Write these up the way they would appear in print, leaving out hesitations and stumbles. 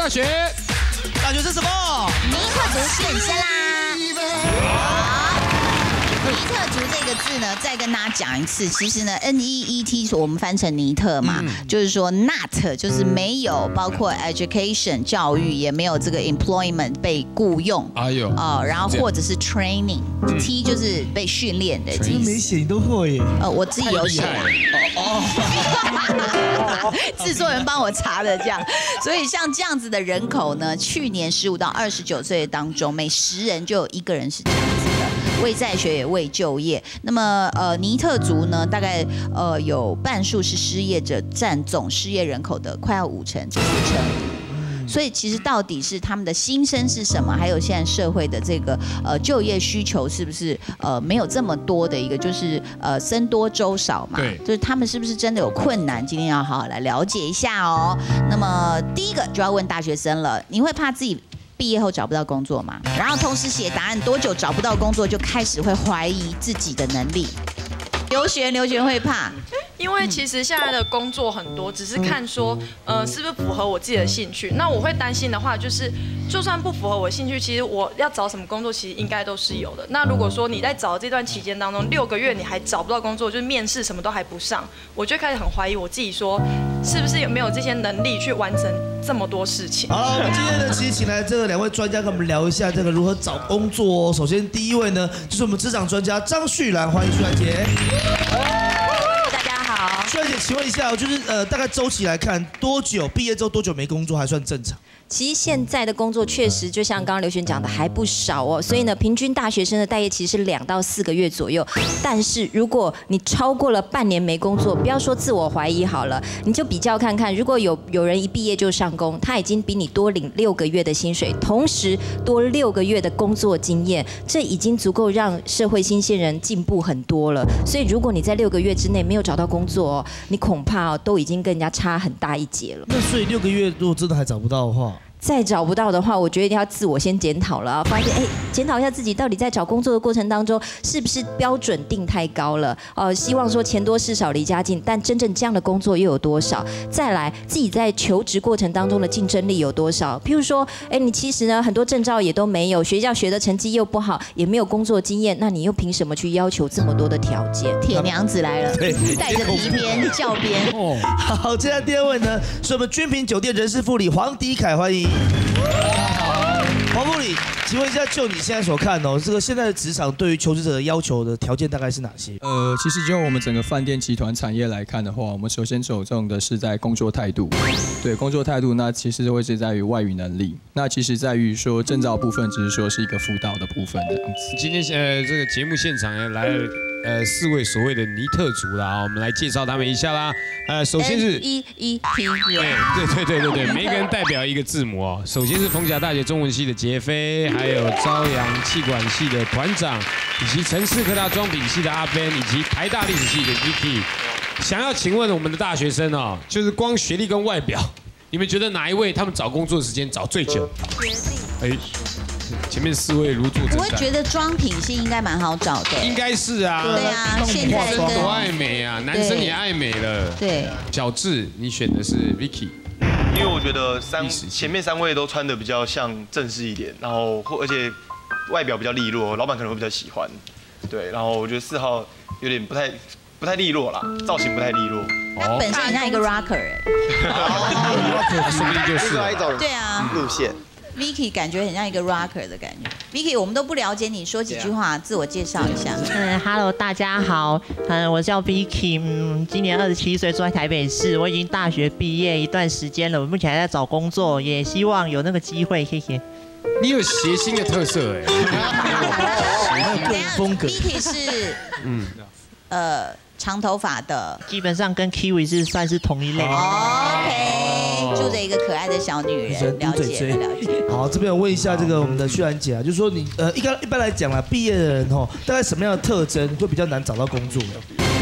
大学， 大学是什么？ 尼特族现身啦！尼特族这个字呢，再跟大家讲一次。其实呢 ，NEET 我们翻成尼特嘛，就是说 not 就是没有，包括 education 教育，也没有这个 employment 被雇佣。 哎呦， 然后或者是 training，T 就是被训练的。 这没写你都会耶。 我自己有写。制作人帮我查的这样，所以像这样子的人口呢，去年15到29岁当中，每10人就有1个人是这样子的。未在学也未就业，那么尼特族呢，大概有半数是失业者，占总失业人口的快要5成，4成。所以其实到底是他们的心声是什么？还有现在社会的这个就业需求是不是没有这么多的一个，就是僧多粥少嘛？ 对， 就是他们是不是真的有困难？今天要好好来了解一下哦。那么第一个就要问大学生了，你会怕自己毕业后找不到工作吗？然后同时写答案，多久找不到工作就开始会怀疑自己的能力。刘璇会怕， 因为其实现在的工作很多，只是看说，是不是符合我自己的兴趣。那我会担心的话，就是就算不符合我兴趣，其实我要找什么工作，其实应该都是有的。那如果说你在找这段期间当中6个月你还找不到工作，就是面试什么都还不上，我就开始很怀疑我自己，说是不是有没有这些能力去完成这么多事情。 好，我们今天呢，其实请来这个2位专家跟我们聊一下这个如何找工作哦。首先第一位呢，就是我们职场专家张旭兰，欢迎旭兰姐。 大家好， 旭兰姐，请问一下，就是大概周期来看，多久毕业之后多久没工作还算正常？ 其实现在的工作确实就像刚刚刘璇讲的还不少哦，所以呢，平均大学生的待业期是2到4个月左右。但是如果你超过了半年没工作，不要说自我怀疑好了，你就比较看看，如果有人一毕业就上工，他已经比你多领6个月的薪水，同时多6个月的工作经验，这已经足够让社会新鲜人进步很多了。所以如果你在6个月之内没有找到工作哦，你恐怕哦都已经跟人家差很大一截了。 那所以6个月如果真的还找不到的话， 再找不到的话，我觉得一定要自我先检讨了啊！发现检讨一下自己到底在找工作的过程当中，是不是标准定太高了？希望说钱多事少离家近，但真正这样的工作又有多少？再来，自己在求职过程当中的竞争力有多少？譬如说，你其实呢很多证照也都没有，学校学的成绩又不好，也没有工作经验，那你又凭什么去要求这么多的条件？ 铁娘子来了，带着皮鞭教鞭。 好，接下来第2位呢，是我们君品酒店人事副理黄迪凯，欢迎。黄副理，请问一下，就你现在所看哦，这个现在的职场对于求职者的要求的条件大概是哪些？ 其实就我们整个饭店集团产业来看的话，我们首先着重的是在工作态度。对，工作态度，那其实会是在于外语能力。那其实在于说证照部分，只是说是一个辅导的部分这样子。 今天这个节目现场呢来了4位所谓的尼特族啦，我们来介绍他们一下啦。首先是 NEET， 对，每一个人代表一个字母哦。首先是逢甲大学中文系的杰飞，还有朝阳气管系的团长，以及城市科大装饼系的阿 Ben， 以及台大历史系的 Vicky。想要请问我们的大学生哦，就是光学历跟外表，你们觉得哪一位他们找工作的时间找最久？学历。前面4位如坐针毡。 我会觉得妆品系应该蛮好找的。 应该是啊。 对啊，现在女生多爱美啊，男生也爱美了。 对。 小智，你选的是 Vicky。 因为我觉得前面3位都穿的比较像正式一点，然后而且外表比较利落，老板可能会比较喜欢。对，然后我觉得4号有点不太利落啦，造型不太利落。 他本身很像一个 rocker 说不定就是一种对啊路线。 Vicky 感觉很像一个 rocker 的感觉。Vicky， 我们都不了解你，说几句话，自我介绍一下。 Hello， 大家好，我叫 Vicky， 今年27岁，住在台北市。我已经大学毕业一段时间了，我目前还在找工作，也希望有那个机会，谢谢。 你有谐星的特色个人风格。 Vicky 是长头发的， 基本上跟 Kiwi 是算是同一类。 OK， 住着一个可爱的小女人，了解。 好，这边我问一下这个我们的旭兰姐啊，就是说你一般来讲啦，毕业的人大概什么样的特征会比较难找到工作？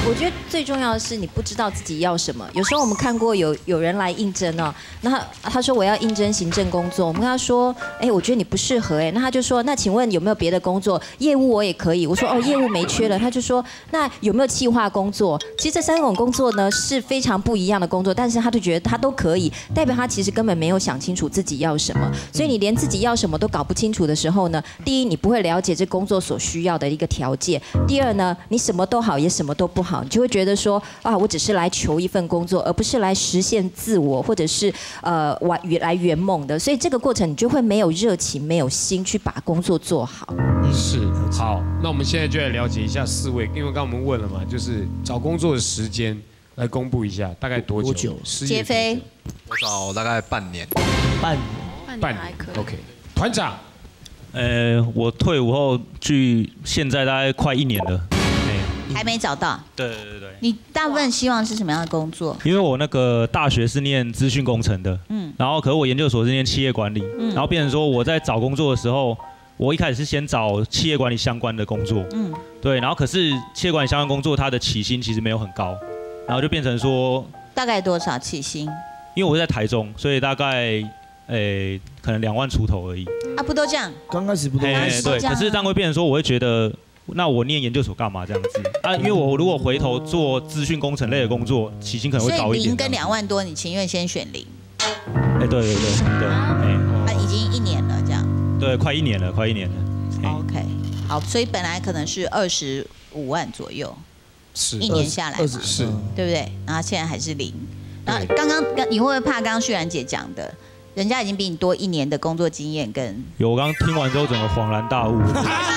我觉得最重要的是你不知道自己要什么。有时候我们看过有人来应征哦，那他说我要应征行政工作，我们跟他说，哎，我觉得你不适合哎，那他就说，那请问有没有别的工作？业务我也可以。我说哦，业务没缺了。他就说，那有没有企划工作？其实这3种工作呢是非常不一样的工作，但是他就觉得他都可以，代表他其实根本没有想清楚自己要什么。所以你连自己要什么都搞不清楚的时候呢，第一你不会了解这工作所需要的一个条件，第二呢，你什么都好也什么都不好。你就会觉得说啊，我只是来求一份工作，而不是来实现自我，或者是来圆梦的。所以这个过程你就会没有热情、没有心去把工作做好。 是，好，那我们现在就来了解一下4位，因为刚刚我们问了嘛，就是找工作的时间来公布一下，大概多久？ 杰飞， 我找大概半年。 半年还可以。OK， 团长， 我退伍后距现在大概快1年了。 还没找到。 对。 你大部分希望是什么样的工作？ 因为我那个大学是念资讯工程的，然后可是我研究所是念企业管理，然后变成说我在找工作的时候，我一开始是先找企业管理相关的工作，对，然后可是企业管理相关工作它的起薪其实没有很高，然后就变成说大概多少起薪？ 因为我在台中，所以大概可能2万出头而已。 啊，不都这样？ 刚开始不都对，可是这样会变成说，我会觉得。那我念研究所干嘛这样子啊？因为我如果回头做资讯工程类的工作，起薪可能会高一点。 所以0跟2万多，你情愿先选0？ 对。 啊，已经1年了这样。 对，快1年了。 OK， 好，所以本来可能是25万左右， 是 1年下来嘛， 是， 对不对？然后现在还是0。然后刚你会不会怕刚刚旭然姐讲的，人家已经比你多1年的工作经验跟？ 有，我刚刚听完之后整个恍然大悟。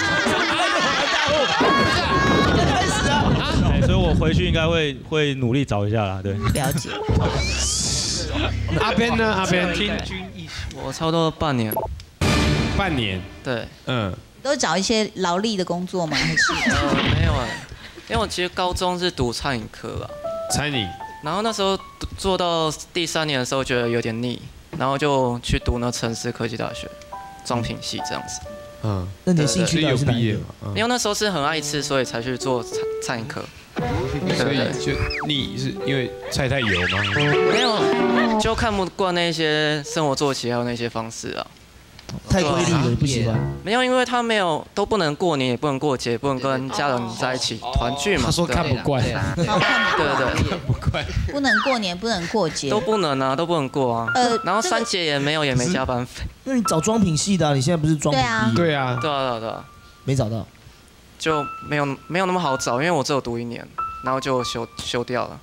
所以我回去应该会努力找一下啦，对。 了解。 阿边呢？阿边平均我差不多半年。 半年？ 对。 都找一些劳力的工作吗？还是？ 没有哎，因为我其实高中是读餐饮科吧。 餐饮。 然后那时候做到第3年的时候，觉得有点腻，然后就去读那城市科技大学，装品系这样子。 那你的兴趣到底是哪一个？ 因为那时候是很爱吃，所以才去做餐饮科。 所以就你是因为菜太油吗？ 没有，就看不惯那些生活作息还有那些方式啊。 太规律了，不喜欢。 没有，因为他没有都不能过年，也不能过节，也不能跟家人在一起团聚嘛。 他说看不惯。 对， 看不惯。 不能过年，不能过节。 都不能啊，都不能过啊。然后3节也没有，也没加班费。 那你找装品系的，你现在不是装品系？ 对啊。 没找到。 就没有那么好找，因为我只有读1年，然后就休掉了。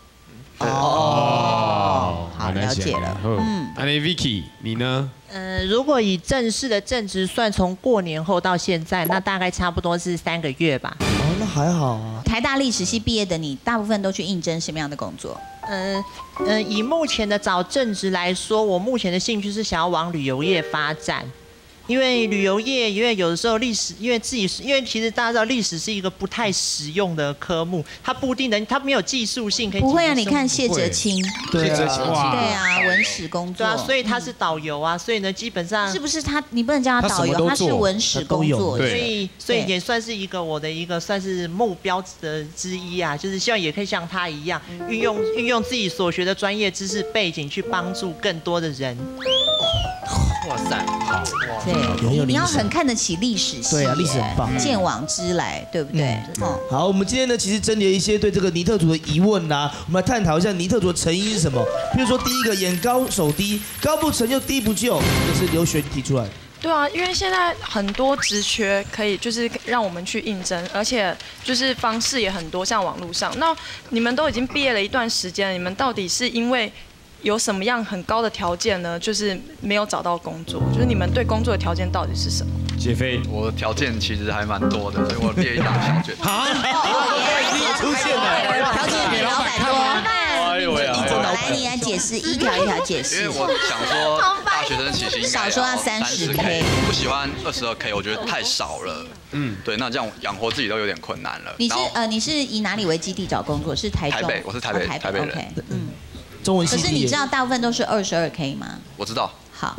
好，了解了。 那 Vicky 你呢？ 如果以正式的正职算，从过年后到现在，那大概差不多是3个月吧。 那还好啊。 台大历史系毕业的你，大部分都去应征什么样的工作？ 以目前的找正职来说，我目前的兴趣是想要往旅游业发展。因为旅游业，因为有的时候历史，因为其实大家知道历史是一个不太实用的科目，它不一定能，它没有技术性可以。 不会啊，你看谢哲青， 对啊，文史工作， 对啊，所以他是导游啊，所以呢，基本上是不是他？你不能叫他导游，他是文史工作， 所以也算是我的一个算是目标的之一啊，就是希望也可以像他一样，运用自己所学的专业知识背景去帮助更多的人。 哇塞，好， 对，你要很看得起历史系， 对啊，历史很棒， 见往知来，对不对？ 好，我们今天呢，其实整理了一些对这个尼特族的疑问啊，我们来探讨一下尼特族的成因是什么。比如说，第一个，眼高手低，高不成又低不就，这是刘璇提出来的。 对啊，因为现在很多职缺可以就是让我们去应征，而且就是方式也很多，像网络上。那你们都已经毕业了一段时间了，你们到底是因为有什么样很高的条件呢？就是没有找到工作，就是你们对工作的条件到底是什么？ 杰飞， 我的条件其实还蛮多的，所以我列一张小卷。 好，出现了， 条件比老板多。 哎呦呀！ 来，你来解释，一条一条解释。 因为我想说，大学生起薪应该少说要30K， 不喜欢22K，我觉得太少了。对，那这样养活自己都有点困难了。 你是以哪里为基地找工作？是台中？ 台北，我是台北人。 OK， 中文系。 可是你知道大部分都是22K 吗？ 我知道。 好，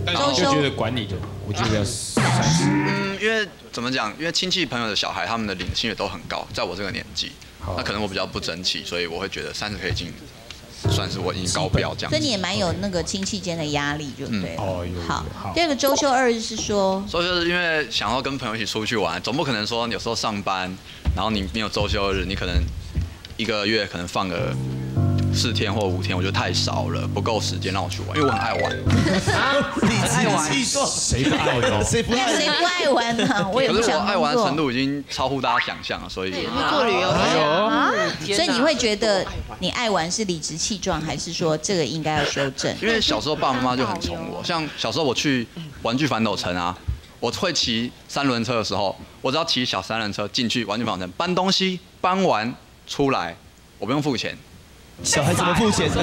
但是我就觉得管你的，我觉得要30。 因为怎么讲？因为亲戚朋友的小孩，他们的领薪水都很高，在我这个年纪，那可能我比较不争气，所以我会觉得30可以进，算是我已经高标这样。 所以你也蛮有那个亲戚间的压力，就对了。好， 好。 第二个周休2日是说， 周休日因为想要跟朋友一起出去玩，总不可能说有时候上班，然后你没有周休日，你可能1个月可能放个4天或5天，我觉得太少了，不够时间让我去玩，因为我很爱玩。 爱玩， 谁不爱玩？ 谁不爱玩呢？我也不想工作。 可是我爱玩的程度已经超乎大家想象了，所以做旅游所以你会觉得你爱玩是理直气壮，还是说这个应该要修正？ 因为小时候爸爸妈妈就很宠我，像小时候我去玩具反斗城啊，我会骑3轮车的时候，我只要骑小3轮车进去玩具反斗城搬东西，搬完出来我不用付钱。 小孩怎么付钱？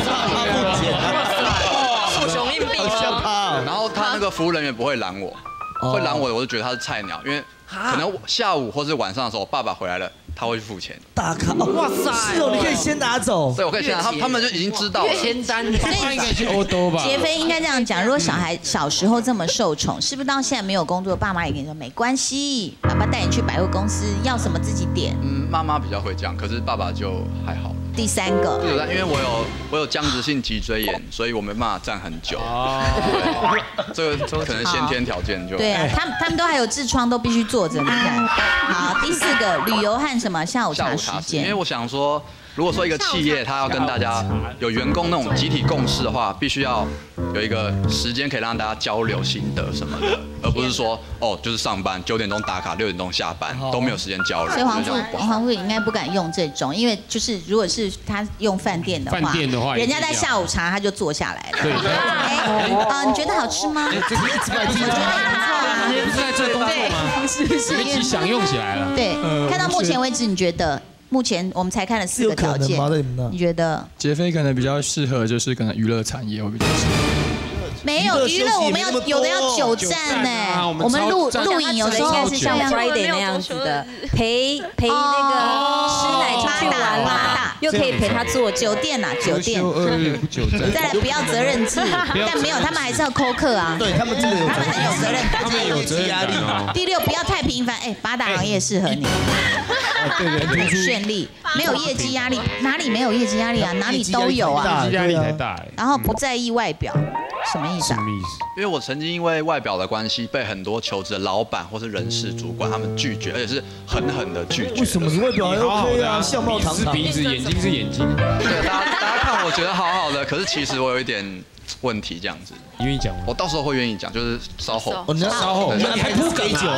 富雄硬币， 然后他那个服务人员不会拦我，会拦我的我就觉得他是菜鸟，因为可能下午或是晚上的时候，爸爸回来了，他会去付钱。 大咖，哇塞！是哦，你可以先拿走。 对，我可以先拿，他们就已经知道了。 签单， 应该去欧兜吧？ 杰飞应该这样讲，如果小孩小时候这么受宠，是不是到现在没有工作，爸妈也跟你说没关系，爸爸带你去百货公司，要什么自己点。 妈妈比较会这样，可是爸爸就还好。 第3个， 因为我有僵直性脊椎炎，所以我没办法站很久。这个可能先天条件就。 对啊，他们都还有痔疮，都必须坐着。你看，好，第4个，旅游和什么下午茶时间？ 因为我想说，如果说一个企业它要跟大家有员工那种集体共识的话，必须要有一个时间可以让大家交流心得什么的，而不是说就是上班9点钟打卡，6点钟下班都没有时间交流。 所以黄富应该不敢用这种，因为就是如果是他用饭店的话，人家在下午茶他就坐下来了。 对。 你觉得好吃吗？ 这个100块，你不是在这工作吗？是，一起享用起来了。 对，看到目前为止，你觉得？目前我们才看了4个条件，你觉得？ 杰飞可能比较适合，就是可能娱乐产业会比较适合。 没有娱乐，我们有的要久站呢。我们录影有时候应该是像 Friday 那样子的，陪那个师奶出去玩啦，又可以陪他做酒店呐，酒店。再来不要责任制，但没有，他们还是要扣客啊。 对他们这个有， 他们很有责任感， 他们有责任压力。 第6，不要太频繁，8大行业适合你。 对， 绚丽，没有业绩压力，哪里没有业绩压力啊？哪里都有啊。 压力太大。 然后不在意外表，什么意思？ 因为我曾经因为外表的关系，被很多求职的老板或是人事主管他们拒绝，而且是狠狠的拒绝。 为什么你外表还 OK 啊？相貌堂堂， 鼻子，眼睛是眼睛。 对，大家看我觉得好好的，可是其实我有一点问题，这样子。 你愿意讲吗？ 我到时候会愿意讲，就是稍后。 你要稍后，你还不给酒？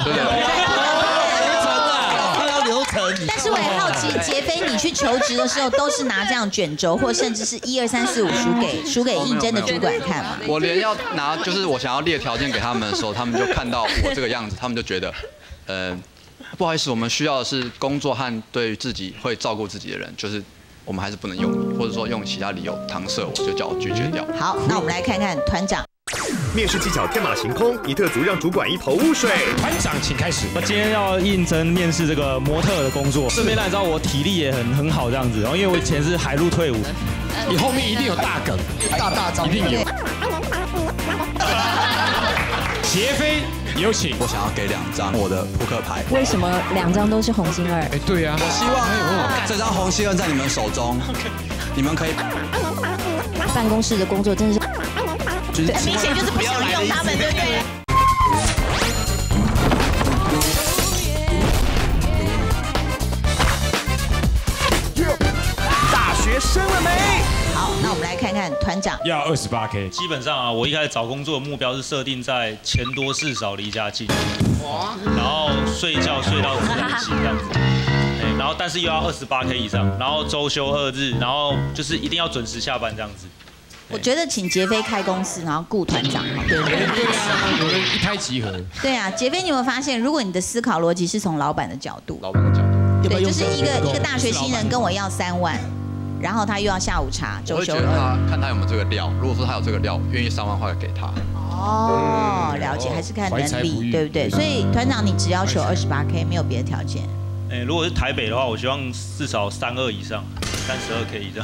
但是我也好奇，杰飞，你去求职的时候都是拿这样卷轴，或甚至是1、2、3、4、5输给应征的主管看吗？ 我连要拿，就是我想要列条件给他们的时候，他们就看到我这个样子，他们就觉得，不好意思，我们需要的是工作和对于自己会照顾自己的人，就是我们还是不能用你，或者说用其他理由搪塞我，就叫我拒绝掉。 好，那我们来看看团长。 面试技巧天马行空，尼特族让主管一头雾水。 团长，请开始。 我今天要应征面试这个模特的工作，顺便让你知道我体力也很好这样子。然后因为我以前是海陆退伍， 你后面一定有大梗， 大招， 一定有。杰飞，有请。 我想要给2张我的扑克牌。 为什么2张都是红心2？ 对啊。 我希望这张红心2在你们手中，你们可以。 办公室的工作真的是。 明显就是不想用他们，对不对？ 大学生了没？ 好，那我们来看看团长。 要28K。 基本上啊，我一开始找工作的目标是设定在钱多事少离家近，然后睡觉睡到自然醒这样子。然后但是又要28K 以上，然后周休2日，然后就是一定要准时下班这样子。 我觉得请杰飞开公司，然后雇团长，对不对？ 有人一拍即合。 对啊，杰飞，你有没有发现，如果你的思考逻辑是从老板的角度， 对， 就是一个大学新人跟我要3万，然后他又要下午茶，周休2日， 看他有没有这个料。如果说他有这个料，愿意3万块给他。 哦，了解，还是看能力，对不对？所以团长，你只要求28K，没有别的条件。 如果是台北的话，我希望至少32以上，32K 以上。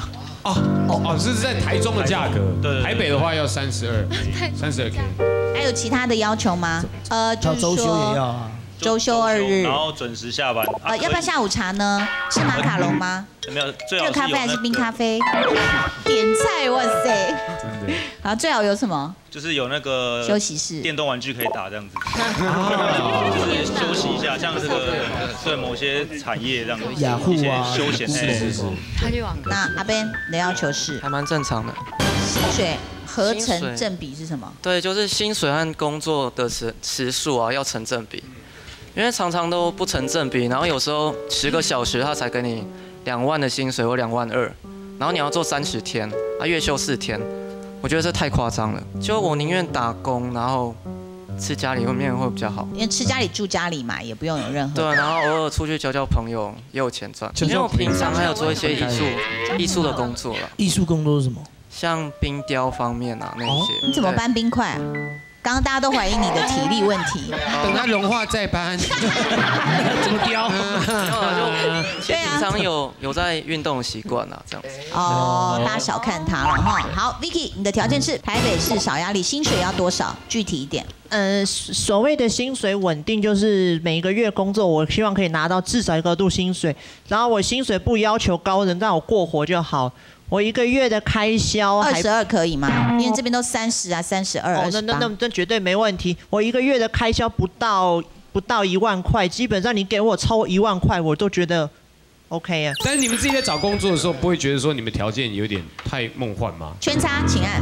是在台中的价格， 对， 台北的话要32K。 还有其他的要求吗？就是周休也要说啊。 周休2日， 然后准时下班。 要不要下午茶呢？是马卡龙吗？ 没有，最好热咖啡还是冰咖啡？点菜，哇塞！ 真的。 好，最好有什么？ 就是有那个休息室， 电动玩具可以打这样子，就是休息一下，像这个对某些产业这样子， 雅虎啊， 休闲是。 那阿 Ben 你的要求是？ 还蛮正常的。 薪水合成正比是什么？ 对，就是薪水和工作的时数啊要成正比，因为常常都不成正比，然后有时候10个小时他才给你2万的薪水或2万2，然后你要做30天，月休4天。我觉得这太夸张了，就我宁愿打工，然后吃家里面会比较好。 因为吃家里住家里嘛，也不用有任何。 对，然后偶尔出去交朋友也有钱赚。因为我平常还有做一些艺术的工作了。 艺术工作是什么？ 像冰雕方面啊那些。 你怎么搬冰块啊？刚刚大家都怀疑你的体力问题。 等它融化再搬。怎么雕？ 对啊，平常有在运动的习惯啊，这样子。 大家小看他了哈。好 ，Vicky， 你的条件是台北市少压力，薪水要多少？具体一点。 所谓的薪水稳定，就是每个月工作，我希望可以拿到至少1个度薪水，然后我薪水不要求高，能让我过活就好。我1个月的开销 22可以吗？因为这边都30啊，32。 那绝对没问题。我1个月的开销不到1万块，基本上你给我超过1万块，我都觉得 OK 啊。 但是你们自己在找工作的时候，不会觉得说你们条件有点太梦幻吗？ 圈叉，请按。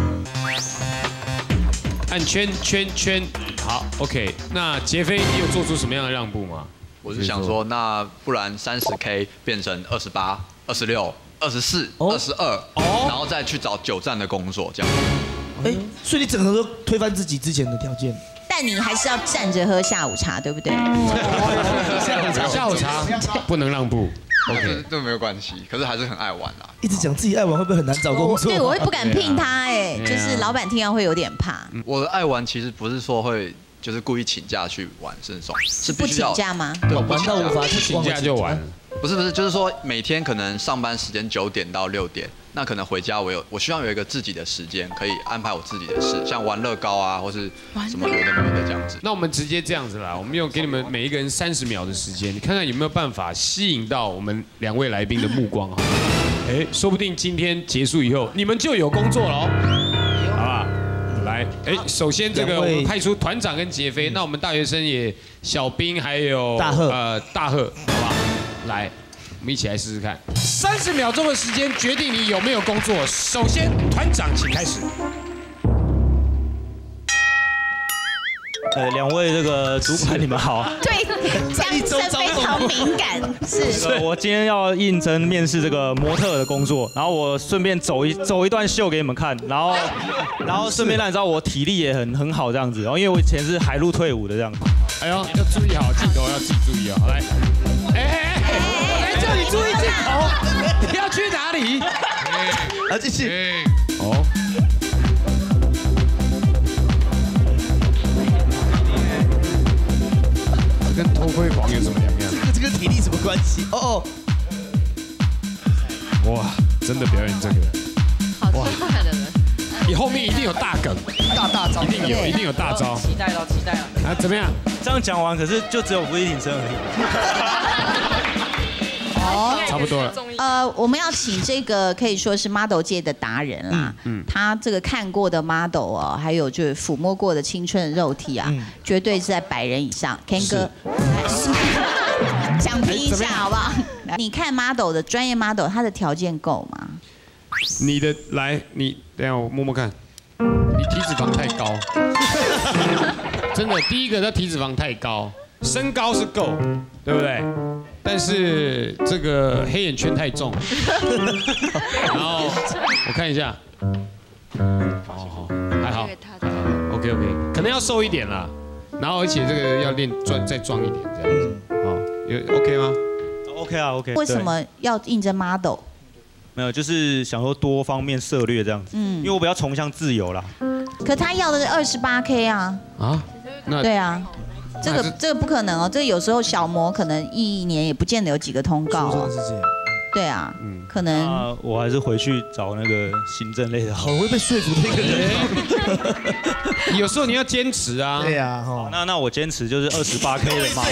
按圈。好 ，OK。那杰飞，你有做出什么样的让步吗？ 我是想说，那不然30K 变成28、26。24、22，然后再去找9站的工作，这样。 所以你整个都推翻自己之前的条件。 但你还是要站着喝下午茶，对不对？ 下午茶不能让步。 OK， 这没有关系，可是还是很爱玩啦。 一直讲自己爱玩，会不会很难找工作？ 对，我会不敢聘他，就是老板听到会有点怕。 我的爱玩其实不是说会。就是故意请假去玩这种，是不请假吗？ 对， 玩到无法去请假就玩。 不是，就是说每天可能上班时间9点到6点，那可能回家我希望有一个自己的时间，可以安排我自己的事，像玩乐高啊，或是什么有的没的这样子。 那我们直接这样子啦，我们用给你们每一个人30秒的时间，你看看有没有办法吸引到我们2位来宾的目光哈。说不定今天结束以后，你们就有工作了哦，好不好？来，首先这个我们派出团长跟杰飞，那我们大学生也小兵还有大贺，好不好？来，我们一起来试试看，30秒钟的时间决定你有没有工作。首先，团长请开始。 2位这个主管你们好。 对，这样非常敏感。是。 我今天要应征面试这个模特的工作，然后我顺便走一段秀给你们看，然后顺便让你知道我体力也很好这样子。然后因为我以前是海陆退伍的这样。 哎呦，要注意好镜头，要自己注意哦。来，来叫你注意镜头，你要去哪里？ 继续。 跟偷窥狂有什么两样？ 这跟体力什么关系？ 哇，真的表演这个， 好奇怪的人。 你后面一定有大梗， 大招， 一定有大招。 期待了。 啊，怎么样？ 这样讲完，可是就只有不一挺身而已。 差不多了。 我们要请这个可以说是 model 界的达人啦。他这个看过的 model 哦，还有就是抚摸过的青春的肉体啊，绝对是在100人以上。Ken 哥，想听一下好不好？你看 model 的专业 model， 他的条件够吗？ 你的来，你等一下我摸摸看，你体脂肪太高，真的，第一个他体脂肪太高，身高是够，对不对？但是这个黑眼圈太重，然后我看一下，还好 ，OK， 可能要瘦一点啦，然后而且这个要练再壮一点这样子，有 OK 吗 ？OK 啊 ，OK。 为什么要应征 model？ 没有，就是想说多方面涉猎这样子，因为我比较崇尚自由啦。 可他要的是28K 啊。 那对啊。这个不可能哦，这个有时候小模可能1年也不见得有几个通告哦。对啊。 可能我还是回去找那个行政类的。 好会被说服的一个人。 有时候你要坚持啊。 对呀， 好，那我坚持就是28K 的码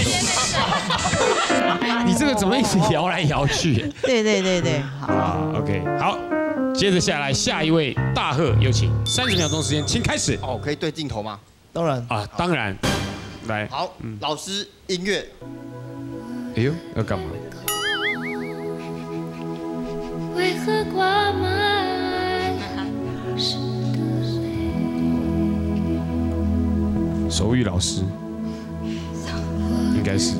头。 你这个怎么一直摇来摇去？ 对， 好 ，OK， 好，接着下来下一位大贺有请，30秒钟时间，请开始。 哦，可以对镜头吗？ 当然啊，当然，来。 好，老师，音乐。 哎呦，要干嘛？ 为何挂满是手语老师，应该是。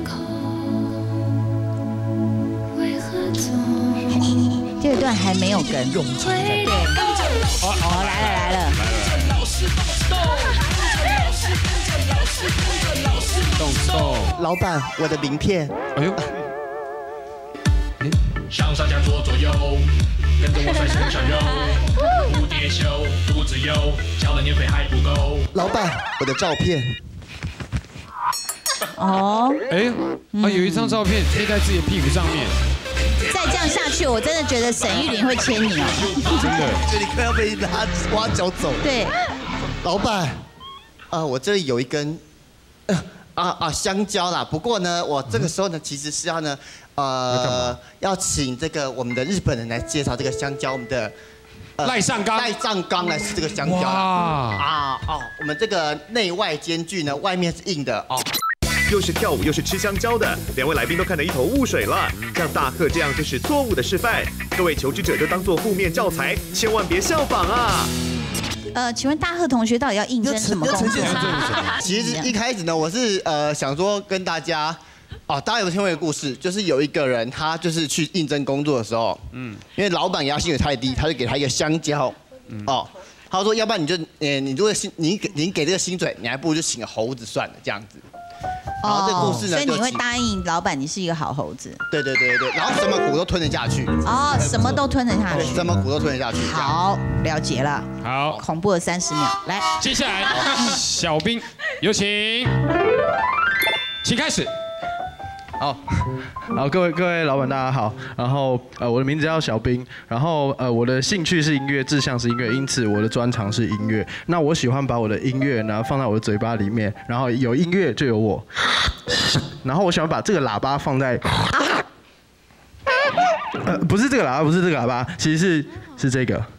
这段还没有跟。对，好，来了。 动。 老板，我的名片。 哎呦。 上上下左右，跟着我甩身上肉，蝴蝶袖，不自由，交的年费还不够。 老板，我的照片。 哦， 哎，有一张照片贴在自己的屁股上面。 再这样下去，我真的觉得沈玉琳会牵你哦。 真的， 就你快要被挖脚走。 对， 老板，我这里有一根，香蕉啦。不过呢，我这个时候呢，其实是要呢。要请这个我们的日本人来介绍这个香蕉，我们的赖上刚来吃这个香蕉我们这个内外兼具呢，外面是硬的哦。 又是跳舞又是吃香蕉的，两位来宾都看得一头雾水了。像大贺这样就是错误的示范，各位求职者就当做负面教材，千万别效仿啊！ 请问大贺同学到底要应征什么工作？ 其实一开始呢，我是想说跟大家。大家有听过一个故事，就是有一个人，他就是去应征工作的时候，因为老板给他薪水太低，他就给他一个香蕉，他说要不然你就，你如果你给这个薪水，你还不如就请个猴子算了这样子。然后这个故事呢， 所以你会答应老板你是一个好猴子。 对，然后什么苦都吞得下去。 什么都吞得下去。 什么苦都吞得下去。 好，了解了。 好， 恐怖的30秒，来， 接下来小兵有请，请开始。 好，各位老板大家好，然后我的名字叫小兵，然后我的兴趣是音乐，志向是音乐，因此我的专长是音乐。那我喜欢把我的音乐呢放在我的嘴巴里面，然后有音乐就有我，然后我喜欢把这个喇叭放在，不是这个喇叭，其实是这个。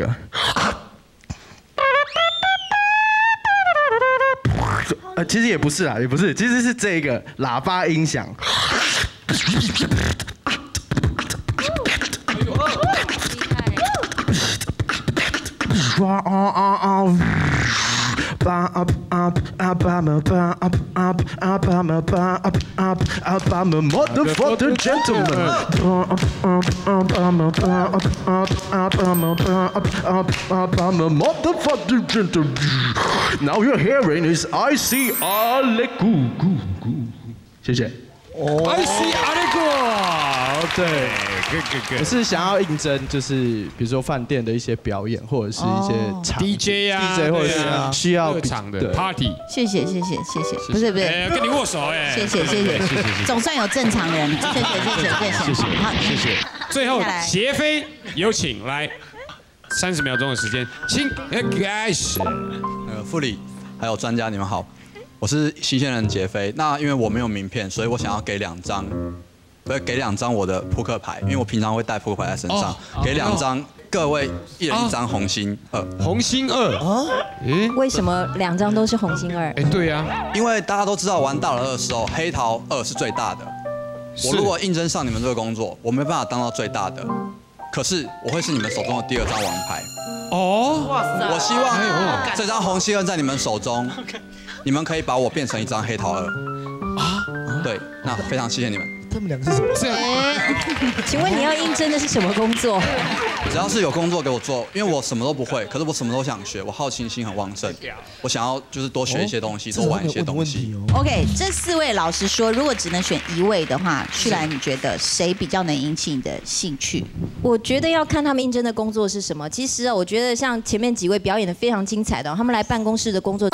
其实也不是，其实是这个喇叭音响。Motherfucker gentleman. Motherfucker gentleman. Now you're hearing is I see Aleku. 谢谢。 I see Aleku。对， 我是想要应征，就是比如说饭店的一些表演，或者是一些场 DJ 啊 ，DJ 或者是需要场的 party。 谢谢，不是， 跟你握手哎， 谢谢，总算有正常人，谢谢， 好，谢谢。最后协飞有请来，30秒钟的时间，请开始。 副理还有专家，你们好，我是新鲜人杰飞。那因为我没有名片，所以我想要给2张我的扑克牌，因为我平常会带扑克牌在身上，给2张，各位一人1张红心2。 红心2？ 为什么2张都是红心2？ 对呀， 因为大家都知道玩大老二的时候，黑桃2是最大的。我如果应征上你们这个工作，我没办法当到最大的，可是我会是你们手中的第2张王牌。 哇塞！ 我希望这张红心2在你们手中，你们可以把我变成1张黑桃2。对，那非常谢谢你们。 他们2个是什么？ 请问你要应征的是什么工作？ 只要是有工作给我做，因为我什么都不会，可是我什么都想学，我好奇心很旺盛，我想要就是多学一些东西，多玩一些东西。 OK， 这4位老实说，如果只能选1位的话，旭兰你觉得谁比较能引起你的兴趣？ 我觉得要看他们应征的工作是什么。其实我觉得像前面几位表演的非常精彩的，他们来办公室的工作，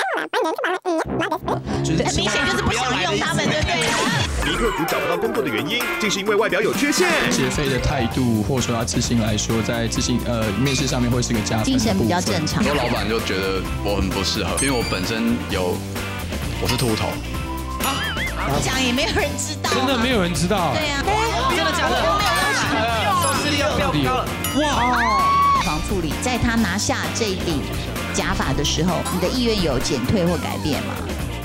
很明显就是不想用他们，对不对？ 尼特族找不到工作的原因，竟是因为外表有缺陷。 杰飞的态度，或者说他自信来说，在面试上面会是个加分。 精神比较正常。 很多老板就觉得我很不适合，因为我本身我是秃头。 讲也没有人知道。 真的没有人知道。 对呀。 真的假的？收视率要飙高了。 哇！黄富理，在他拿下这一顶假发的时候，你的意愿有减退或改变吗？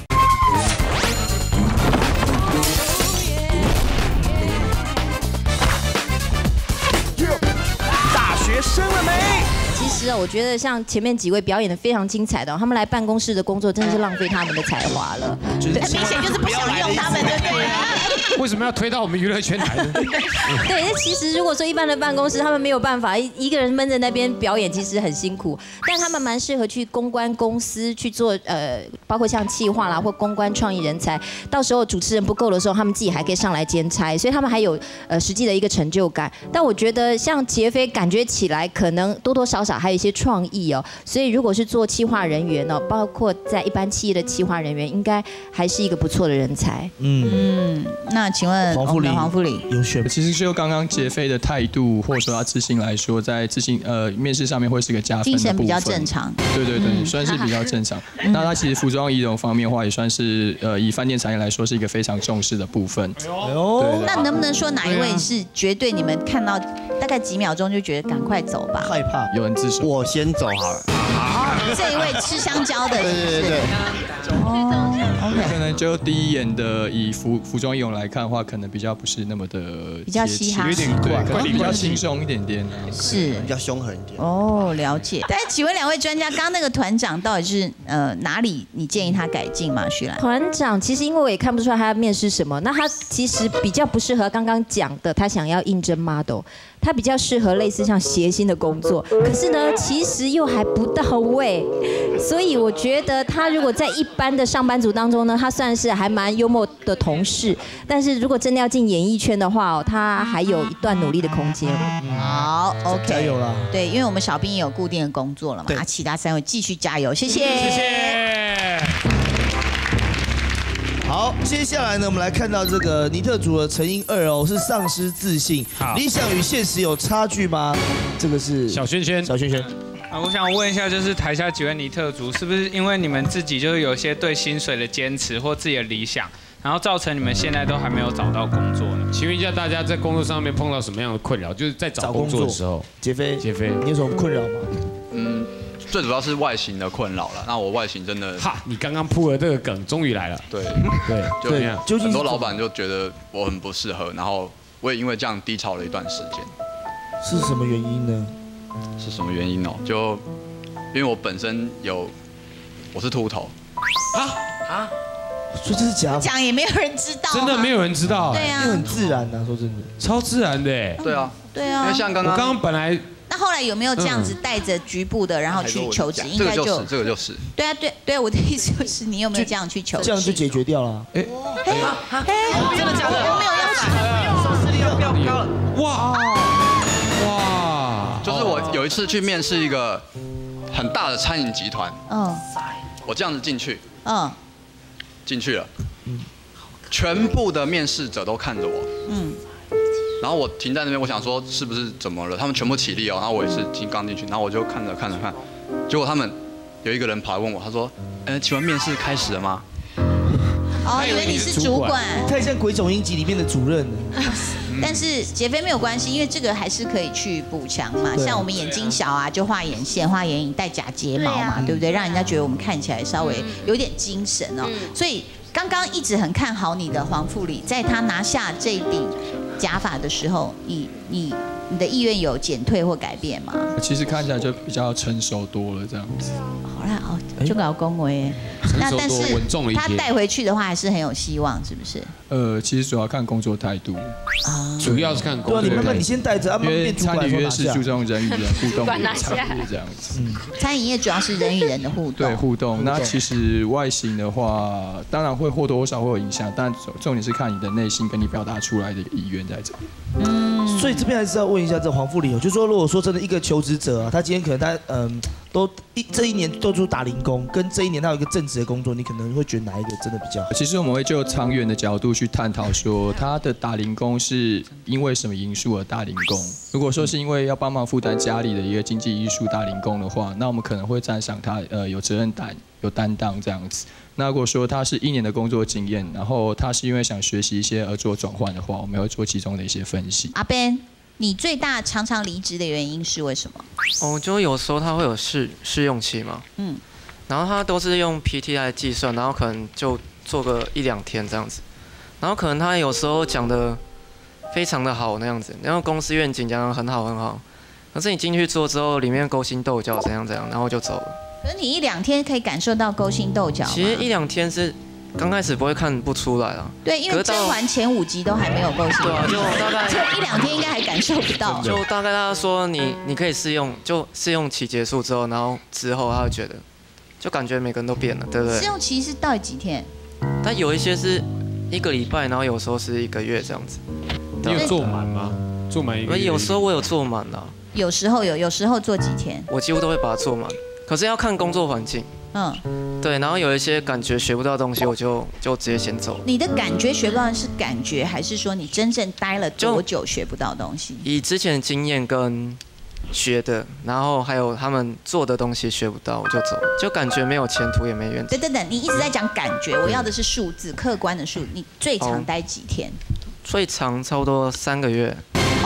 大学生了没？ 其实我觉得像前面几位表演的非常精彩的，他们来办公室的工作真的是浪费他们的才华了。 很明显就是不想用他们，对不对？ 为什么要推到我们娱乐圈来呢？ 对，那其实如果说一般的办公室，他们没有办法一个人闷在那边表演，其实很辛苦。但他们蛮适合去公关公司去做包括像企划啦或公关创意人才。到时候主持人不够的时候，他们自己还可以上来兼差，所以他们还有实际的一个成就感。但我觉得像杰飞，感觉起来可能多多少少还有一些创意哦。所以如果是做企划人员哦，包括在一般企业的企划人员，应该还是一个不错的人才。 那请问黄富理有选？ 其实就刚刚杰飞的态度，或者说他自信来说，在面试上面会是个加分的部分。 精神比较正常。 对，算是比较正常。那他其实服装仪容方面的话，也算是以饭店产业来说是一个非常重视的部分。对。 那能不能说哪一位是绝对你们看到大概几秒钟就觉得赶快走吧？ 害怕。 有人自首。 我先走好了。 这一位吃香蕉的， 对。 可能就第一眼的以服装仪容来看的话，可能比较不是那么的比较嘻哈， 有点怪，可能比较轻松一点点。 是比较凶狠一点。 哦，了解。但请问2位专家，刚刚那个团长到底是哪里你建议他改进吗？徐兰团长其实因为我也看不出来他面试什么，那他其实比较不适合刚刚讲的，他想要应征 model， 他比较适合类似像谐星的工作，可是呢，其实又还不到位，所以我觉得他如果在一般的上班族当中呢，他算是还蛮幽默的同事，但是如果真的要进演艺圈的话哦，他还有一段努力的空间。 好 ，OK， 加油啦！ 对，因为我们小兵也有固定的工作了嘛，其他3位继续加油，谢谢， 谢谢。 好，接下来呢，我们来看到这个尼特族的成因2哦，是丧失自信，理想与现实有差距吗？这个是小轩轩。 我想问一下，就是台下几位尼特族，是不是因为你们自己就是有些对薪水的坚持或自己的理想，然后造成你们现在都还没有找到工作呢？ 请问一下大家在工作上面碰到什么样的困扰？就是在找工作的时候。 杰飞，你有什么困扰吗？ 最主要是外形的困扰了。那我外形真的…… 你刚刚铺了这个梗，终于来了。 对， 就很多老板就觉得我很不适合，然后我也因为这样低潮了一段时间。 是什么原因呢？ 是什么原因哦？就因为我本身我是秃头。 说这是假发？ 讲也没有人知道。 真的没有人知道。 对啊。 很自然呐，说真的。 超自然的哎。 对啊。 因为像刚刚我刚刚本来。 那后来有没有这样子带着局部的，然后去求职？应该就这个就是。 对啊，对，我的意思就是你有没有这样去求职？ 这样就解决掉了。 真的假的？ 有没有要收视率要飙高了。 哇！ 就是我有一次去面试一个很大的餐饮集团。我这样子进去。进去了。全部的面试者都看着我。然后我停在那边，我想说是不是怎么了？他们全部起立哦，然后我也是刚进去，然后我就看，结果他们有一个人跑来问我，他说：“请问面试开始了吗？” 以为你是主管， 太像《鬼冢英吉》里面的主任了。 但是杰飞没有关系，因为这个还是可以去补强嘛。像我们眼睛小啊，就画眼线、画眼影、戴假睫毛嘛，对不对？让人家觉得我们看起来稍微有点精神哦。所以刚刚一直很看好你的黄富理，在他拿下这一顶假发的时候，你的意愿有减退或改变吗？ 其实看起来就比较成熟多了这样子。 好啦，就搞恭维。 那但是稳重一些他带回去的话，还是很有希望，是不是？ 其实主要看工作态度， 主要是看工作态度。 对，你慢慢你先带着， 因为餐饮业是注重人与人互动的管产业这样子。 餐饮业主要是人与人的互动。 对，互动。那其实外形的话，当然会或多或少会有影响，但重点是看你的内心跟你表达出来的意愿在这里。 所以这边还是要问一下这黄富理哦，就是说如果说真的一个求职者啊，他今天可能他这一年都做打零工，跟这一年他有一个正职的工作，你可能会觉得哪一个真的比较好？ 其实我们会就长远的角度去探讨，说他的打零工是因为什么因素而打零工。如果说是因为要帮忙负担家里的一个经济因素打零工的话，那我们可能会赞赏他有责任感、有担当这样子。那如果说他是1年的工作经验，然后他是因为想学习一些而做转换的话，我们会做其中的一些分析。 阿 Ben， 你最大常常离职的原因是为什么？ 就有时候他会有试用期嘛，然后他都是用 PT 来计算，然后可能就做个1-2天这样子，然后可能他有时候讲的非常的好那样子，然后公司愿景讲的很好，可是你进去做之后，里面勾心斗角怎样，然后就走了。 可是你1-2天可以感受到勾心斗角吗？ 其实1-2天是刚开始不会看不出来啊。 对，因为甄嬛前5集都还没有勾心斗角， 就大概就1-2天应该还感受不到。 就大概他说你可以试用，就试用期结束之后，然后之后他会觉得，就感觉每个人都变了，对不对？ 试用期是到底几天？ 但有一些是1个礼拜，然后有时候是1个月这样子。 你有做满吗？做满1个月？ 有时候我有做满的。 有时候做几天？ 我几乎都会把它做满。可是要看工作环境，对，然后有一些感觉学不到东西，我就直接先走。 你的感觉学不到是感觉，还是说你真正待了多久学不到东西？ 以之前的经验跟学的，然后还有他们做的东西学不到，我就走，就感觉没有前途也没愿景。 等，你一直在讲感觉，我要的是数字，客观的数。你最长待几天？ 最长差不多3个月。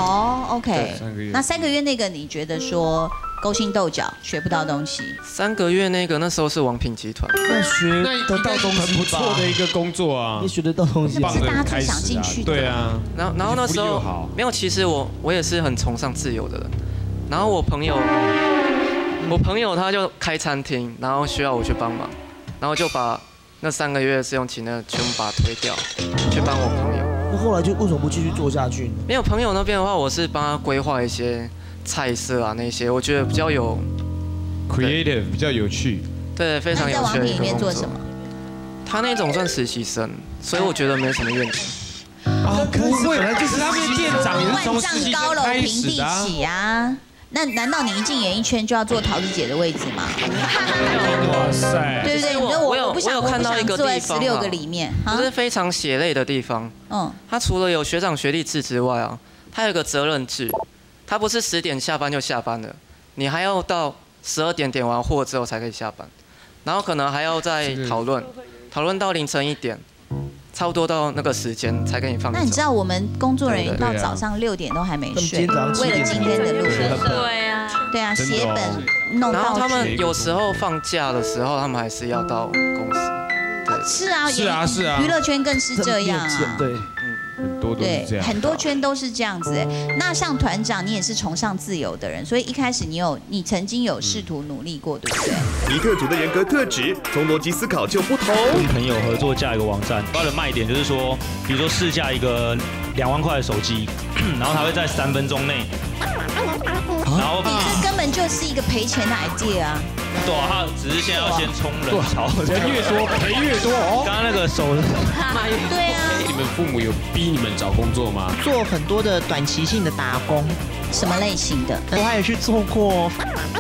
OK， 那3个月那个你觉得说勾心斗角学不到东西 ？3个月那时候是王品集团， 那学得到东西很不错的一个工作啊， 你学得到东西， 那是大家最想进去的。 对啊， 然后那时候没有，其实我也是很崇尚自由的人。然后我朋友他就开餐厅，然后需要我去帮忙，然后就把那3个月试用期呢全部把它推掉，去帮我朋友。 那后来就为什么不继续做下去呢？ 没有朋友那边的话，我是帮他规划一些菜色啊那些，我觉得比较有 creative， 比较有趣。 对，非常有趣。 在王品里面做什么？ 他那种算实习生，所以我觉得没什么愿景。 不会，就是他们店长也是从实习生开始的啊。那难道你一进演艺圈就要做桃子姐的位置吗？ 哇塞！ 对不对？我有看到一个地方 16个里面， 就是非常血泪的地方。他除了有学长学弟制之外啊，他有个责任制，他不是10点下班就下班了，你还要到12点点完货之后才可以下班，然后可能还要再讨论到凌晨1点。差不多到那个时间才给你放。 那你知道我们工作人员到早上6点都还没睡，为了今天的录音。对啊，写本弄到。 然后他们有时候放假的时候，他们还是要到公司。 是啊，娱乐圈更是这样啊。 对。 很多都是这样， 很多圈都是这样子。那像团长，你也是崇尚自由的人，所以一开始你曾经有试图努力过，对不对？ 尼特族的人格特质，从逻辑思考就不同。 跟朋友合作架一个网站，它的卖点就是说，比如说试驾一个2万块的手机，然后它会在3分钟内，然后你这根本就是一个赔钱的 idea 啊！ 对啊，他只是现在要先冲人潮， 人越多赔越多哦。 刚刚那个手， 对啊。 你们父母有逼你们找工作吗？ 做很多的短期性的打工。 什么类型的？ 我还有去做过。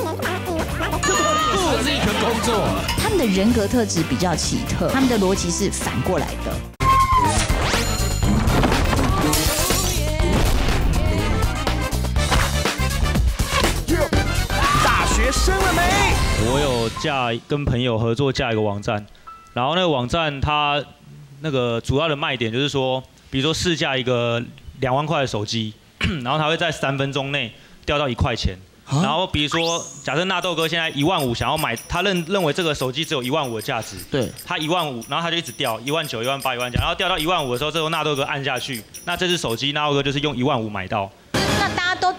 这是一个工作。 他们的人格特质比较奇特，他们的逻辑是反过来的。 大学生了没？ 我有跟朋友合作架一个网站，然后那个网站它那个主要的卖点就是说，比如说试驾一个2万块的手机，然后它会在3分钟内掉到1块钱。然后比如说，假设纳豆哥现在1万5想要买，他认为这个手机只有1万5的价值， 对， 他1万5，然后他就一直掉1万9、1万8、1万9，然后掉到1万5的时候，这时候纳豆哥按下去，那这只手机纳豆哥就是用1万5买到。 那大家都当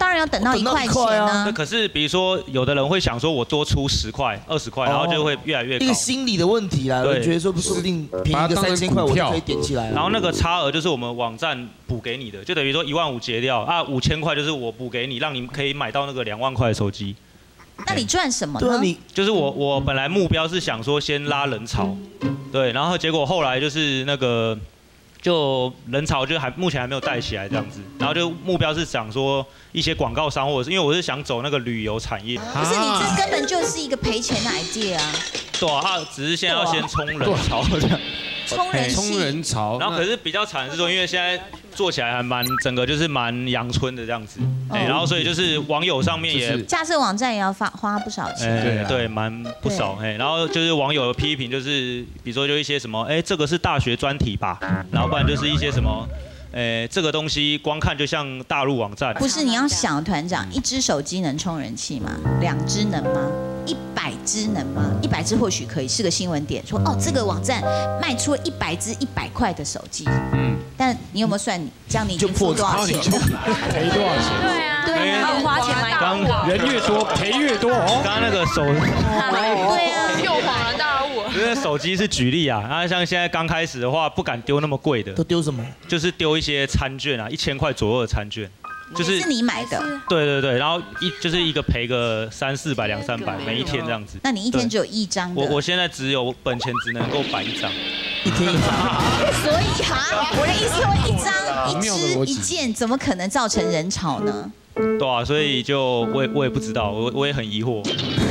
当然要等到1块钱啊。 那可是比如说，有的人会想说，我多出10块、20块，然后就会越来越高。 一个心理的问题啦，我觉得说不说不定便宜个3000块，我就可以点起来了。 然后那个差额就是我们网站补给你的，就等于说15000结掉啊，5000块就是我补给你，让你可以买到那个2万块的手机。 那你赚什么呢？ 对， 就是我本来目标是想说先拉人潮，对，然后结果后来就是那个就人潮就目前还没有带起来这样子，然后就目标是想说一些广告商或者是因为我是想走那个旅游产业。 不是你这根本就是一个赔钱的 idea 啊。 对啊，只是现在要先冲人潮这样。 冲人潮， 然后可是比较惨的是说，因为现在做起来还整个就是蛮阳春的这样子，然后所以就是网友上面也架设网站也要花不少钱， 对，蛮不少，然后就是网友的批评就是，比如说就一些什么，这个是大学专题吧，然后不然就是一些什么。这个东西光看就像大陆网站。 不是你要想，团长，一只手机能充人气吗？2只能吗？100只能吗？100只或许可以是个新闻点，说这个网站卖出了100只100块的手机。但你有没有算，这样你已经付多少钱？ 赔多少钱？ 对啊，对啊，花钱买到人越多赔越多哦。 刚刚那个对啊， 又恍然大悟。 因为手机是举例啊，那像现在刚开始的话，不敢丢那么贵的。 都丢什么？ 就是丢一些餐券啊，1000块左右的餐券。 是你买的？ 对，然后就是一个赔个300-400、200-300，每一天这样子。 那你一天只有1张的？ 我现在只有本钱只能够摆1张。 一天1张。 所以我的意思说1张1支1件，怎么可能造成人潮呢？ 对啊，所以就我也不知道，我也很疑惑。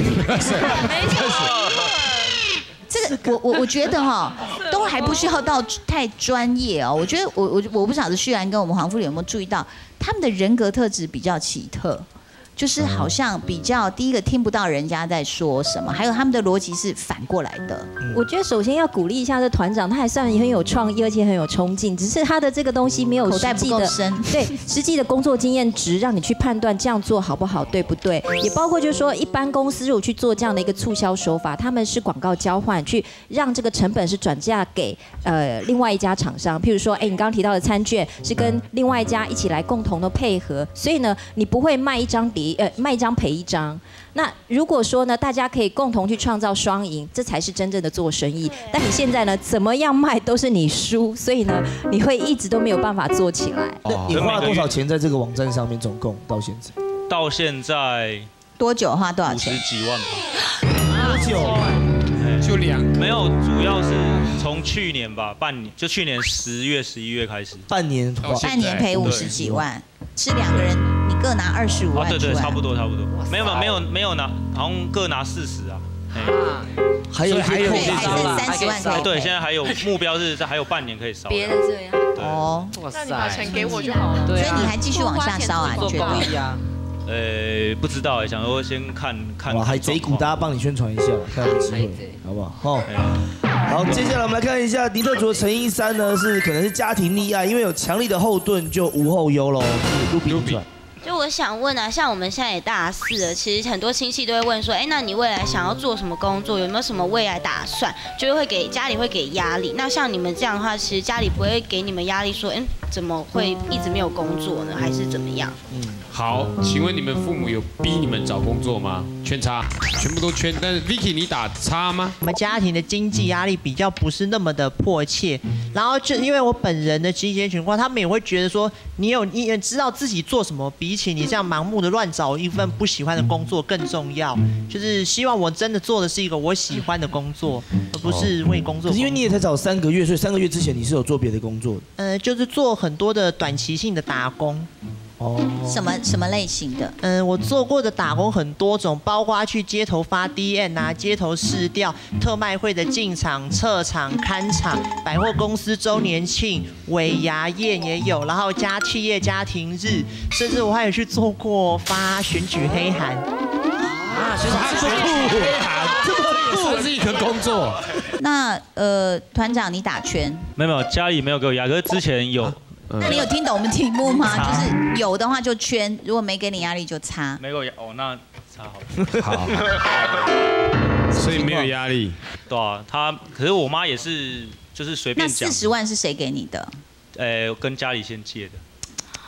这个我觉得都还不需要到太专业哦。我觉得我不晓得旭然跟我们黄副理有没有注意到，他们的人格特质比较奇特。就是好像比较第一个听不到人家在说什么，还有他们的逻辑是反过来的。 我觉得首先要鼓励一下这团长，他还算很有创意，而且很有冲劲，只是他的这个东西没有口袋不够深， 对实际的工作经验值让你去判断这样做好不好，对不对？也包括就是说，一般公司如果去做这样的一个促销手法，他们是广告交换，去让这个成本是转嫁给另外一家厂商。譬如说，你刚刚提到的餐券是跟另外一家一起来共同的配合，所以呢，你不会卖一张卖一张赔一张。那如果说呢，大家可以共同去创造双赢，这才是真正的做生意。但你现在呢，怎么样卖都是你输，所以呢，你会一直都没有办法做起来。 你花了多少钱在这个网站上面？总共到现在？ 到现在多久花多少钱 ？50几万吧。 多久？ 就没有，主要是从去年吧，半年，就去年10月、11月开始， 半年赔50几万，是2个人你各拿25万。 对，差不多。没有拿，好像各拿40啊。 还有 30万可以。 对，现在还有目标是还有半年可以烧。 别人这样。 哦， 那你把钱给我就好了。 所以你还继续往下烧啊？你觉得？ 不知道想说先看。 哇，海贼股大家帮你宣传一下，看有机会，好不好？好，接下来我们来看一下尼特族的成因3呢，可能是家庭溺爱，因为有强力的后盾就无后忧喽。卢比。 就我想问啊，像我们现在也大4了，其实很多亲戚都会问说，那你未来想要做什么工作？有没有什么未来打算？就会给家里会给压力。那像你们这样的话，其实家里不会给你们压力，说，怎么会一直没有工作呢？还是怎么样？ 好，请问你们父母有逼你们找工作吗？圈叉，全部都圈。但是 Vicky 你打叉吗？ 我们家庭的经济压力比较不是那么的迫切，然后就因为我本人的经济情况，他们也会觉得说，你也知道自己做什么，比起你这样盲目的乱找一份不喜欢的工作更重要。就是希望我真的做的是一个我喜欢的工作，而不是为工作。 因为你也才找3个月，所以3个月之前你是有做别的工作的。就是做很多的短期性的打工。 什么类型的？ 我做过的打工很多种，包括去街头发 DM 啊，街头市调、特卖会的进场、撤场、看场、百货公司周年庆、尾牙宴也有，然后企业家庭日，甚至我还有去做过发选举黑函。 发选举黑函，这是一个工作。 那团长你打圈？ 没有，家里没有给我压，可是之前有。 那你有听懂我们题目吗？就是有的话就圈，如果没给你压力就擦。 没有那擦好。 好。所以没有压力。 对啊，可是我妈也是，就是随便讲。 那40万是谁给你的？ 跟家里先借的。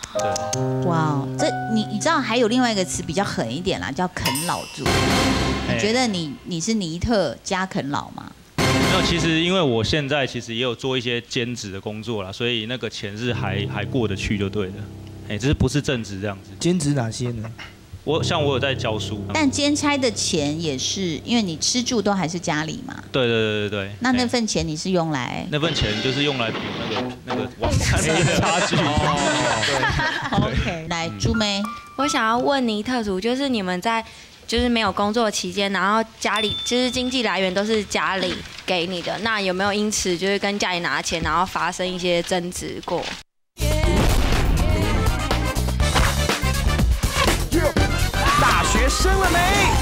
对。 哇，这你知道还有另外一个词比较狠一点啦，叫啃老族。你觉得你是尼特加啃老吗？ 没有，其实因为我现在其实也有做一些兼职的工作啦，所以那个钱是还过得去就对了。只是不是正职这样子。 兼职哪些呢？ 我有在教书。 但兼差的钱也是因为你吃住都还是家里嘛。 对。 那份钱你是用来？ 那份钱就是用来补那个网看那个差距。 OK， 来朱妹， 我想要问尼特族，就是你们在就是没有工作期间，然后家里就是经济来源都是家里给你的，那有没有因此就是跟家里拿钱，然后发生一些争执过？ 大学生了没？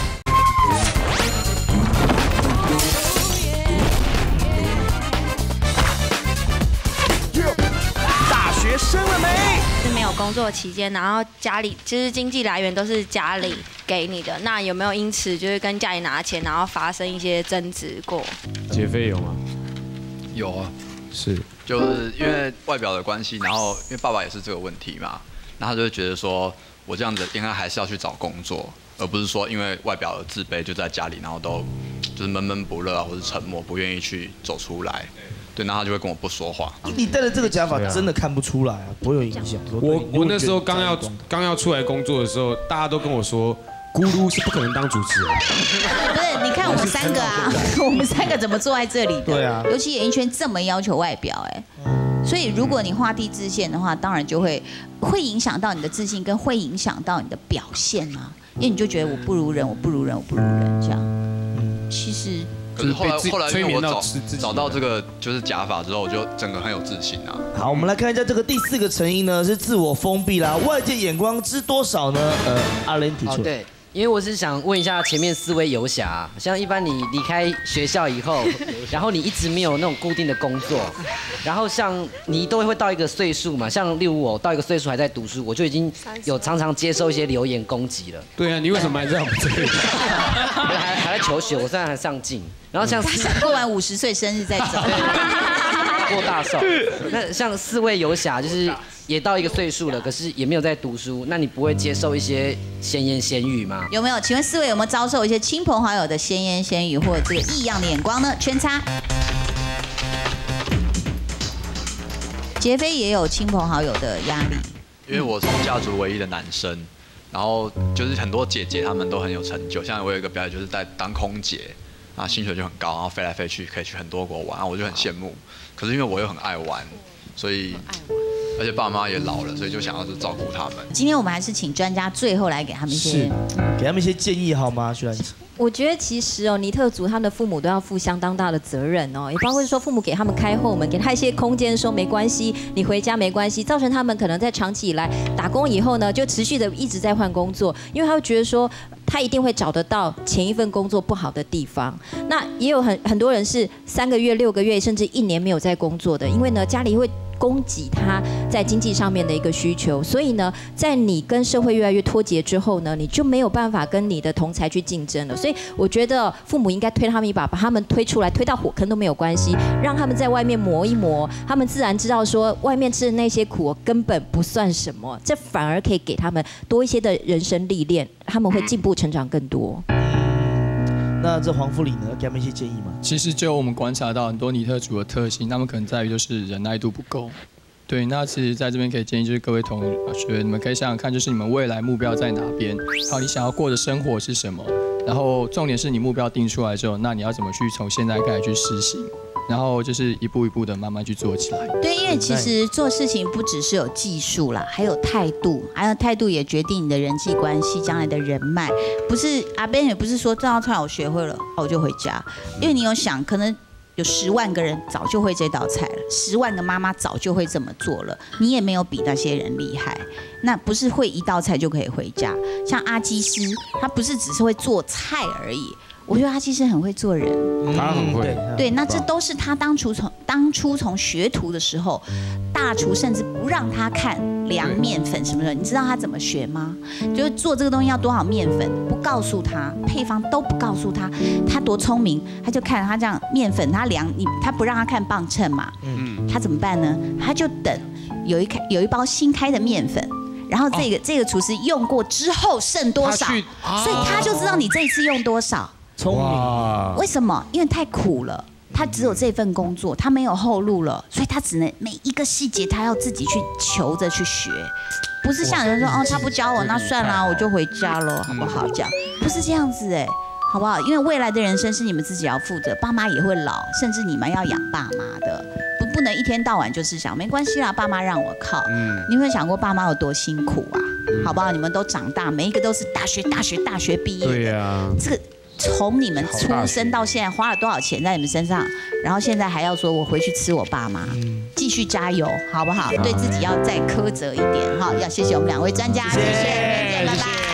大学生了没？ 是没有工作期间，然后家里就是经济来源都是家里给你的，那有没有因此就是跟家里拿钱，然后发生一些争执过？ 劫费有吗？ 有啊， 是， 就是因为外表的关系，然后因为爸爸也是这个问题嘛，那他就会觉得说我这样子应该还是要去找工作，而不是说因为外表的自卑就在家里，然后都就是闷闷不乐啊，或是沉默，不愿意去走出来。对，然后他就会跟我不说话。 你戴的这个假发真的看不出来啊，不会有影响。 我那时候刚要出来工作的时候，大家都跟我说，咕噜是不可能当主持人。 不是，你看我们三个啊，我们三个怎么坐在这里的？ 对啊， 尤其演艺圈这么要求外表，所以如果你画地自限的话，当然就会影响到你的自信，跟会影响到你的表现嘛，因为你就觉得我不如人，我不如人，我不如人这样。其实。 可是后来因为我找到这个就是假发之后，我就整个很有自信啊。 好，我们来看一下这个第4个成因呢，是自我封闭啦，外界眼光知多少呢？阿莲提出。 对。因为我是想问一下前面4位游侠，像一般你离开学校以后，然后你一直没有那种固定的工作，然后像你都会到一个岁数嘛，像例如我到一个岁数还在读书，我就已经有常常接受一些流言攻击了。 对啊，你为什么还在我们这里？ 还在求学，我现在还上进。然后像过完50岁生日再走， 过大寿。那像4位游侠就是也到一个岁数了，可是也没有在读书，那你不会接受一些闲言闲语吗？ 有没有？请问4位有没有遭受一些亲朋好友的闲言闲语或者这个异样的眼光呢？圈叉。杰飞也有亲朋好友的压力， 因为我是家族唯一的男生，然后就是很多姐姐她们都很有成就，像我有一个表姐就是在当空姐，啊薪水就很高，然后飞来飞去可以去很多国玩，我就很羡慕。可是因为我又很爱玩，所以而且爸妈也老了，所以就想要去照顾他们。 今天我们还是请专家最后来给他们一些， 给他们一些建议好吗？徐兰琪。 我觉得其实尼特族他们的父母都要负相当大的责任也包括说父母给他们开后门，给他一些空间，说没关系，你回家没关系，造成他们可能在长期以来打工以后呢，就持续的一直在换工作，因为他会觉得说他一定会找得到前一份工作不好的地方。那也有很多人是3个月、6个月，甚至1年没有在工作的，因为呢家里会供给他在经济上面的一个需求，所以呢，在你跟社会越来越脱节之后呢，你就没有办法跟你的同侪去竞争了。所以我觉得父母应该推他们一把，把他们推出来，推到火坑都没有关系，让他们在外面磨一磨，他们自然知道说外面吃的那些苦根本不算什么，这反而可以给他们多一些的人生历练，他们会进步成长更多。 那这黄富里呢，给他们一些建议吗？ 其实就我们观察到很多尼特族的特性，他们可能在于就是忍耐度不够。对，那其实在这边可以建议就是各位同学，你们可以想想看，就是你们未来目标在哪边，还有你想要过的生活是什么。然后重点是你目标定出来之后，那你要怎么去从现在开始去实行，然后就是一步一步的慢慢去做起来。 对，因为其实做事情不只是有技术啦，还有态度，还有态度也决定你的人际关系，将来的人脉。不是阿 Ben 也不是说这道菜我学会了，我就回家，因为你有想，可能有10万个人早就会这道菜了，10万个妈妈早就会这么做了，你也没有比那些人厉害。那不是会一道菜就可以回家。像阿基师，他不是只是会做菜而已。我觉得他其实很会做人， 他很会。 对，那这都是他当初从学徒的时候，大厨甚至不让他看量面粉什么的，你知道他怎么学吗？就是做这个东西要多少面粉，不告诉他，配方都不告诉他，他多聪明，他就看他这样面粉，他量他不让他看磅秤嘛，他怎么办呢？他就等有一包新开的面粉， 然后这个厨师用过之后剩多少，所以他就知道你这一次用多少。 聪明。 为什么？因为太苦了。他只有这份工作，他没有后路了，所以他只能每一个细节他要自己去求着去学，不是像有人说哦他不教我那算了我就回家了好不好？这样不是这样子哎，好不好？因为未来的人生是你们自己要负责，爸妈也会老，甚至你们要养爸妈的，不能一天到晚就是想没关系啦，爸妈让我靠。你有没有想过爸妈有多辛苦啊？好不好？你们都长大，每一个都是大学毕业的。 对呀， 这个。从你们出生到现在花了多少钱在你们身上，然后现在还要说我回去吃我爸妈，继续加油好不好？对自己要再苛责一点哈。要谢谢我们2位专家，谢谢，拜拜。